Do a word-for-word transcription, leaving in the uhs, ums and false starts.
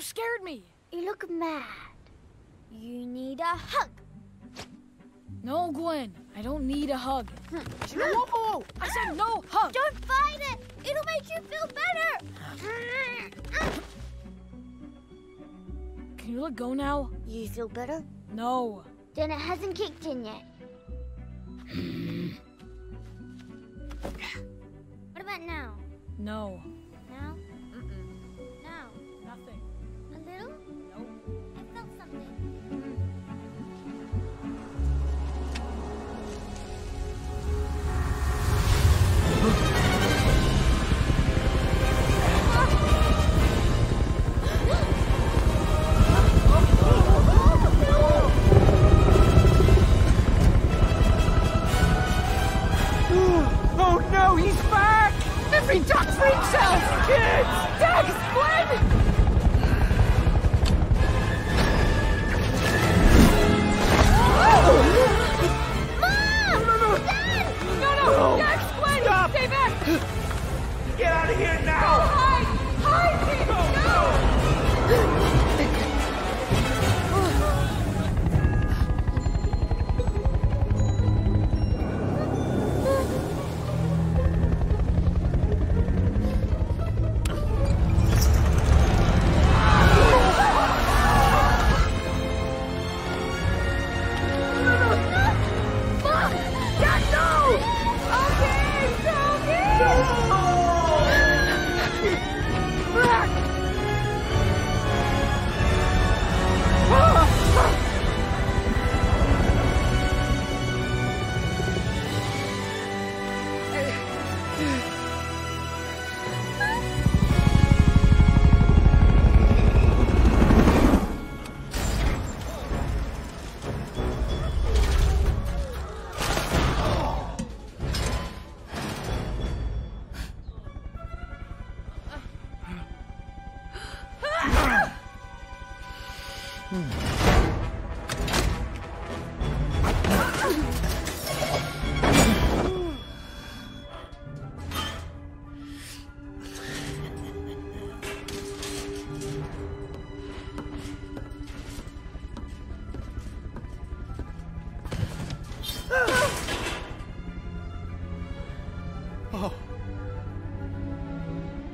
scared me. You look mad. You need a hug. No, Gwen. I don't need a hug. Whoa, whoa, whoa. I said no hug. Don't fight it. It'll make you feel better. Can you let go now? You feel better? No. Then it hasn't kicked in yet. What about now? No. Now? Mm-mm. Now? Nothing. A little? Nope. I felt something. Oh no, he's back! Every duck freaks out! Kids! Dax! Gwen! Mom! No, no, no! Dad! No, no! No. Dax! Gwen! Stop! Stay back! Get out of here now! Go hide! Hide, kids! Go!